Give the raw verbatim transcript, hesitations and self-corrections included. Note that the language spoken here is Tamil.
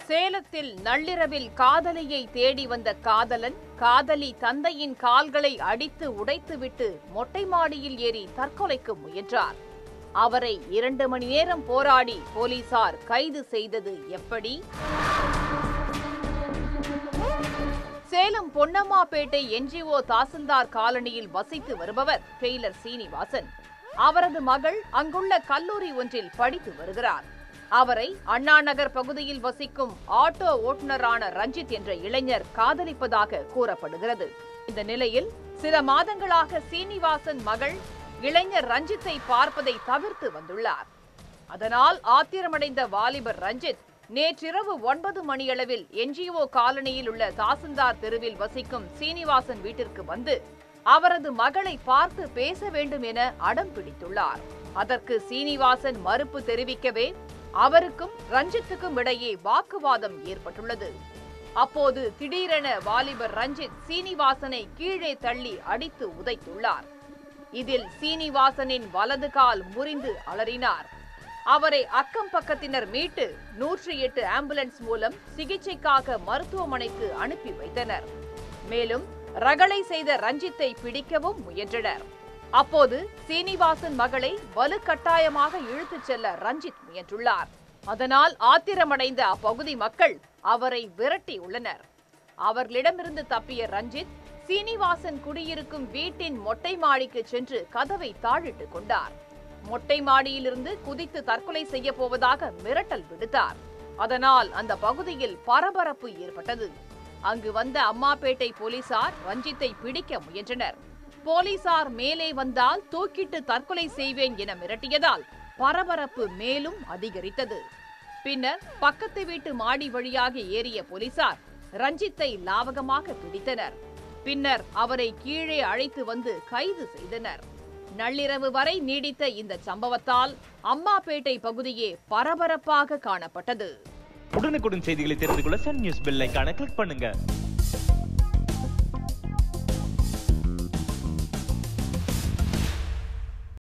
சேலத்தில் நள்ளிரவில் காதலியை தேடி வந்த காதலன் காதலி தந்தையின் கால்களை அடித்து உடைத்துவிட்டு மொட்டை மாடியில் ஏறி தற்கொலைக்கு முயன்றார். அவரை இரண்டு மணி நேரம் போராடி போலீசார் கைது செய்தது எப்படி? சேலம் பொன்னம்மாபேட்டை என்ஜிஓ தாசில்தார் காலனியில் வசித்து வருபவர் டெய்லர் சீனிவாசன். அவரது மகள் அங்குள்ள கல்லூரி ஒன்றில் படித்து வருகிறார். அவரை அண்ணா நகர் பகுதியில் வசிக்கும் ஆட்டோ ஓட்டுநரான ரஞ்சித் என்ற இளைஞர் காதலிப்பதாக கூறப்படுகிறது. இந்த நிலையில் சில மாதங்களாக சீனிவாசன் மகள் இளைஞர் ரஞ்சித்தை பார்ப்பதை தவிர்த்து வந்துள்ளார். அதனால் ஆத்திரமடைந்த வாலிபர் ரஞ்சித் நேற்றிரவு ஒன்பது மணியளவில் என்ஜிஓ காலனியில் உள்ள தாசில்தார் தெருவில் வசிக்கும் சீனிவாசன் வீட்டிற்கு வந்து அவரது மகளை பார்த்து பேச வேண்டும் என அடம் பிடித்துள்ளார். அதற்கு சீனிவாசன் மறுப்பு தெரிவிக்கவே அவருக்கும் ரஞ்சித்துக்கும் இடையே வாக்குவாதம் ஏற்பட்டுள்ளது. அப்போது திடீரென வாலிபர் ரஞ்சித் சீனிவாசனை கீழே தள்ளி அடித்து உதைத்துள்ளார். இதில் சீனிவாசனின் வலது கால் முறிந்து அலறினார். அவரை அக்கம் பக்கத்தினர் மீட்டு நூற்றி எட்டு ஆம்புலன்ஸ் மூலம் சிகிச்சைக்காக மருத்துவமனைக்கு அனுப்பி வைத்தனர். மேலும் ரகளை செய்த ரஞ்சித்தை பிடிக்கவும் முயன்றனர். அப்போது சீனிவாசன் மகளை வலுக்கட்டாயமாக இழுத்துச் செல்ல ரஞ்சித் முயன்றுள்ளார். அதனால் ஆத்திரமடைந்த அப்பகுதி மக்கள் அவரை விரட்டியுள்ளனர். அவர்களிடமிருந்து தப்பிய ரஞ்சித் சீனிவாசன் குடியிருக்கும் வீட்டின் மொட்டை மாடிக்கு சென்று கதவை தாழிட்டுக் கொண்டார். மொட்டை மாடியிலிருந்து குதித்து தற்கொலை செய்ய போவதாக மிரட்டல் விடுத்தார். அதனால் அந்த பகுதியில் பரபரப்பு ஏற்பட்டது. அங்கு வந்த அம்மாபேட்டை போலீசார் ரஞ்சித்தை பிடிக்க முயன்றனர். போலீசார் மேலே வந்தால் தூக்கிட்டு தற்கொலை செய்வேன் என மிரட்டியதால் பரபரப்பு மேலும் அதிகரித்தது. பின்னர் பக்கத்து வீட்டு மாடி வழியாக ஏறிய போலீசார் ரஞ்சித்தை லாவகமாக பிடித்தனர். பின்னர் அவரை கீழே அழைத்து வந்து கைது செய்தனர். நள்ளிரவு வரை நீடித்த இந்த சம்பவத்தால் அம்மாபேட்டை பகுதியே பரபரப்பாக காணப்பட்டது. உடனுக்குடன் செய்திகளை தெரிந்து கொள்ள சன் நியூஸ் பெல் ஐகானை கிளிக் பண்ணுங்க.